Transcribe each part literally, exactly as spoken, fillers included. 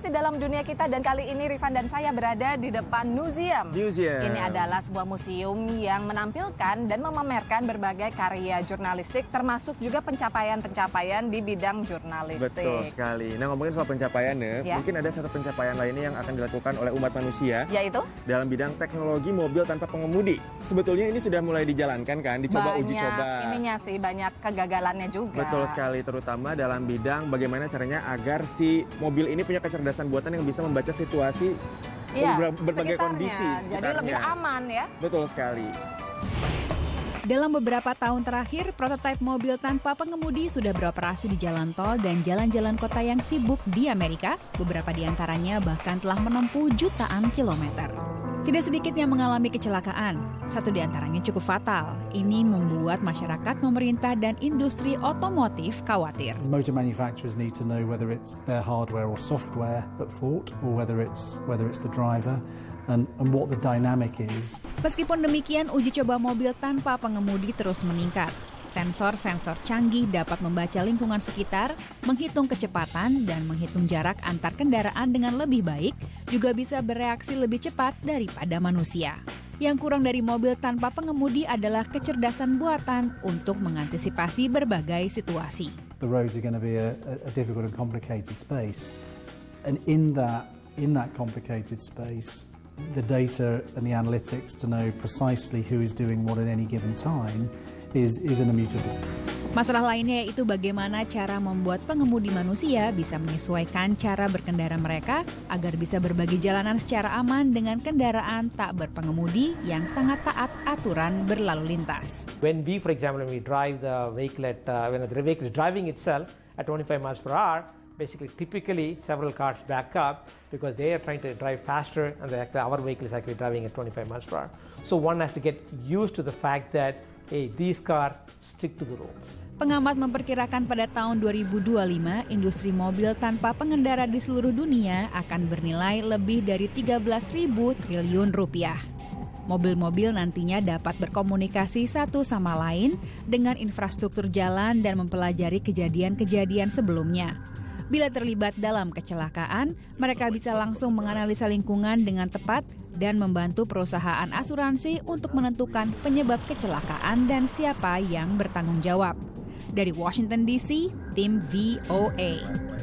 masih dalam dunia kita dan kali ini Rifan dan saya berada di depan museum. Museum. Ini adalah sebuah museum yang menampilkan dan memamerkan berbagai karya jurnalistik termasuk juga pencapaian-pencapaian di bidang jurnalistik. Betul sekali. Nah, ngomongin soal pencapaiannya, ya. mungkin ada satu pencapaian lainnya yang akan dilakukan oleh umat manusia. Yaitu? Dalam bidang teknologi mobil tanpa pengemudi. Sebetulnya ini sudah mulai dijalankan kan, dicoba banyak uji coba. Ininya sih, banyak kegagalannya juga. Betul sekali, terutama dalam bidang bagaimana caranya agar si mobil ini punya kecerdasan buatan yang bisa membaca situasi ya, berbagai sekitarnya. kondisi. Jadi sekitarnya. lebih aman ya. Betul sekali. Dalam beberapa tahun terakhir, prototipe mobil tanpa pengemudi sudah beroperasi di jalan tol dan jalan-jalan kota yang sibuk di Amerika. Beberapa di antaranya bahkan telah menempuh jutaan kilometer. Tidak sedikit yang mengalami kecelakaan. Satu di antaranya cukup fatal. Ini membuat masyarakat, pemerintah, dan industri otomotif khawatir. Motor manufacturers need to know whether it's their hardware or software at fault, or whether it's whether it's the driver. And, and what the dynamic is. Meskipun demikian, uji coba mobil tanpa pengemudi terus meningkat. Sensor-sensor canggih dapat membaca lingkungan sekitar, menghitung kecepatan, dan menghitung jarak antar kendaraan dengan lebih baik, juga bisa bereaksi lebih cepat daripada manusia. Yang kurang dari mobil tanpa pengemudi adalah kecerdasan buatan untuk mengantisipasi berbagai situasi. The roads are going to be a, a difficult and complicated space. And in that, in that complicated space, the data and the analytics to know precisely who is doing what at any given time is, is an immutable. Masalah lainnya yaitu bagaimana cara membuat pengemudi manusia bisa menyesuaikan cara berkendara mereka agar bisa berbagi jalanan secara aman dengan kendaraan tak berpengemudi yang sangat taat aturan berlalu lintas. When we, for example, when we drive the vehicle at, uh, when the vehicle is driving itself at twenty-five miles per hour, basically, typically, several cars back up because they are trying to drive faster and actually, our vehicle is actually driving at twenty-five miles per hour. So one has to get used to the fact that, hey, these cars stick to the rules. Pengamat memperkirakan pada tahun dua ribu dua puluh lima, industri mobil tanpa pengendara di seluruh dunia akan bernilai lebih dari tiga belas ribu triliun rupiah. Mobil-mobil nantinya dapat berkomunikasi satu sama lain dengan infrastruktur jalan dan mempelajari kejadian-kejadian sebelumnya. Bila terlibat dalam kecelakaan, mereka bisa langsung menganalisa lingkungan dengan tepat dan membantu perusahaan asuransi untuk menentukan penyebab kecelakaan dan siapa yang bertanggung jawab. Dari Washington D C, tim V O A.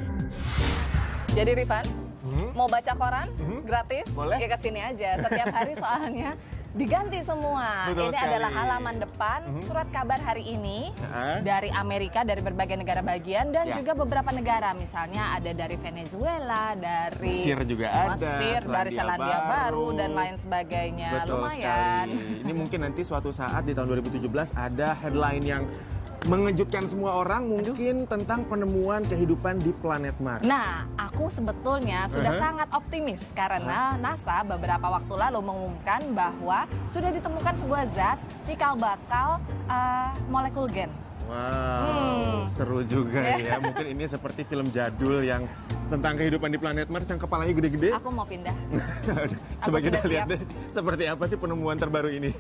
Jadi Rifan, Hmm? mau baca koran Hmm? gratis? Boleh. Ya kesini aja. Setiap hari soalnya diganti semua. Betul ini sekali. adalah halaman depan Mm-hmm. surat kabar hari ini Uh-huh. dari Amerika, dari berbagai negara bagian dan Ya. juga beberapa negara. Misalnya ada dari Venezuela, dari Mesir juga ada, Mesir, dari Selandia Baru. Baru dan lain sebagainya. Betul Lumayan. sekali. Ini mungkin nanti suatu saat di tahun dua ribu tujuh belas ada headline yang mengejutkan semua orang mungkin tentang penemuan kehidupan di planet Mars. Nah, aku sebetulnya sudah Uh-huh. sangat optimis karena NASA beberapa waktu lalu mengumumkan bahwa sudah ditemukan sebuah zat cikal bakal uh, molekul gen. Wow, Hmm. seru juga ya. Mungkin ini seperti film jadul yang tentang kehidupan di planet Mars yang kepalanya gede-gede. Aku mau pindah. Coba Aku kita sudah lihat siap. deh, seperti apa sih penemuan terbaru ini.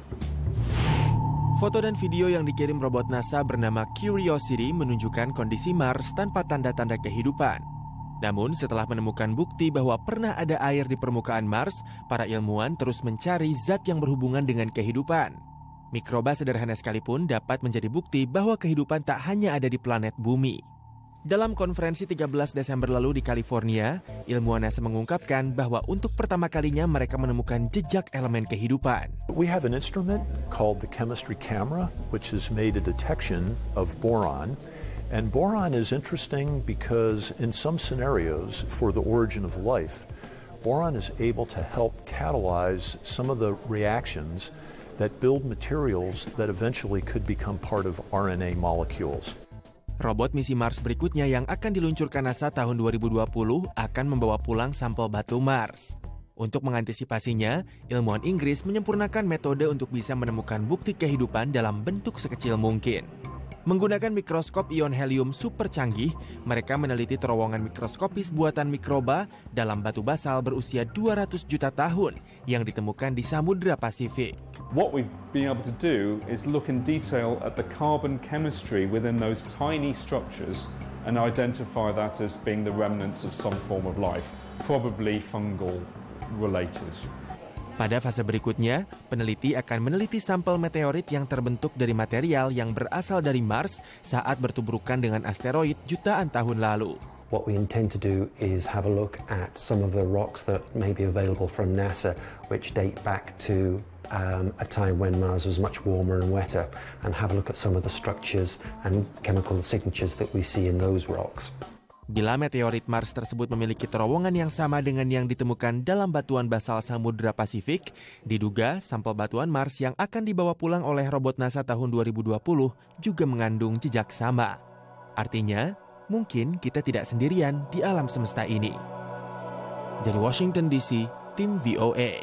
Foto dan video yang dikirim robot NASA bernama Curiosity menunjukkan kondisi Mars tanpa tanda-tanda kehidupan. Namun setelah menemukan bukti bahwa pernah ada air di permukaan Mars, para ilmuwan terus mencari zat yang berhubungan dengan kehidupan. Mikroba sederhana sekalipun dapat menjadi bukti bahwa kehidupan tak hanya ada di planet Bumi. Dalam konferensi tiga belas Desember lalu di California, ilmuwan NASA mengungkapkan bahwa untuk pertama kalinya mereka menemukan jejak elemen kehidupan. We have an instrument called the chemistry camera, which has made a detection of boron. And boron is interesting because in some scenarios for the origin of life, boron is able to help catalyze some of the reactions that build materials that eventually could become part of R N A molecules. Robot misi Mars berikutnya yang akan diluncurkan NASA tahun dua ribu dua puluh akan membawa pulang sampel batu Mars. Untuk mengantisipasinya, ilmuwan Inggris menyempurnakan metode untuk bisa menemukan bukti kehidupan dalam bentuk sekecil mungkin. Menggunakan mikroskop ion helium super canggih, mereka meneliti terowongan mikroskopis buatan mikroba dalam batu basal berusia dua ratus juta tahun yang ditemukan di Samudra Pasifik. What we've been able to do is look in detail at the carbon chemistry within those tiny structures and identify that as being the remnants of some form of life, probably fungal related. Pada fase berikutnya, peneliti akan meneliti sampel meteorit yang terbentuk dari material yang berasal dari Mars saat bertubrukan dengan asteroid jutaan tahun lalu. What we intend to do is have a look at some of the rocks that may be available from NASA, which date back to um, a time when Mars was much warmer and wetter, and have a look at some of the structures and chemical signatures that we see in those rocks. Bila meteorit Mars tersebut memiliki terowongan yang sama dengan yang ditemukan dalam batuan basal Samudra Pasifik, diduga sampel batuan Mars yang akan dibawa pulang oleh robot NASA tahun dua ribu dua puluh juga mengandung jejak sama. Artinya, mungkin kita tidak sendirian di alam semesta ini. Dari Washington D C, tim V O A.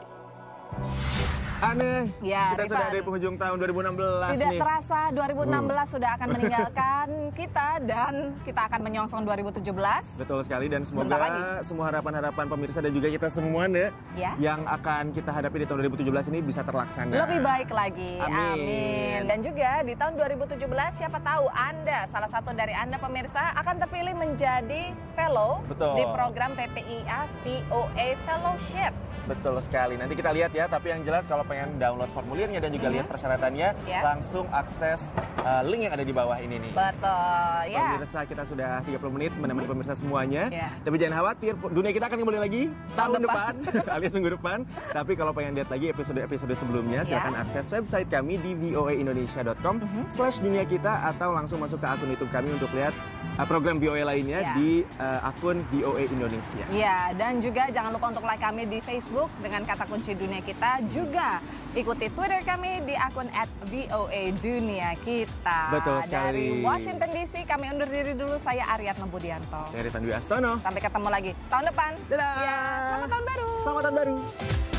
Aneh, ya, kita Rifan. sudah di penghujung tahun dua ribu enam belas Tidak nih. terasa dua ribu enam belas uh. sudah akan meninggalkan kita dan kita akan menyongsong dua ribu tujuh belas. Betul sekali, dan semoga semua harapan-harapan pemirsa dan juga kita semua nih ya, yang akan kita hadapi di tahun dua ribu tujuh belas ini bisa terlaksana. Lebih baik lagi. Amin. Amin. Dan juga di tahun dua ribu tujuh belas siapa tahu Anda, salah satu dari Anda pemirsa akan terpilih menjadi fellow Betul. di program P P I A V O A Fellowship. Betul sekali. Nanti kita lihat ya, tapi yang jelas kalau pengen download formulirnya dan juga lihat persyaratannya, Ya. langsung akses uh, link yang ada di bawah ini nih. Betul, ya. Pemirsa, kita sudah tiga puluh menit menemani pemirsa semuanya. Ya. Tapi jangan khawatir, dunia kita akan kembali lagi tahun, Tahun depan, alias minggu depan. Tapi kalau pengen lihat lagi episode-episode sebelumnya, Ya. silakan akses website kami di voa indonesia dot com slash dunia kita, atau langsung masuk ke akun YouTube kami untuk lihat uh, program V O A lainnya Ya. di uh, akun V O A Indonesia. Ya, dan juga jangan lupa untuk like kami di Facebook dengan kata kunci dunia kita. Juga ikuti Twitter kami di akun at V O A Dunia Kita. Betul sekali. Dari Washington D C, kami undur diri dulu. Saya Aryatna Budianto. Saya Rifan Dwi Astono. Sampai ketemu lagi tahun depan. Dadah. Ya, selamat tahun baru. Selamat tahun baru.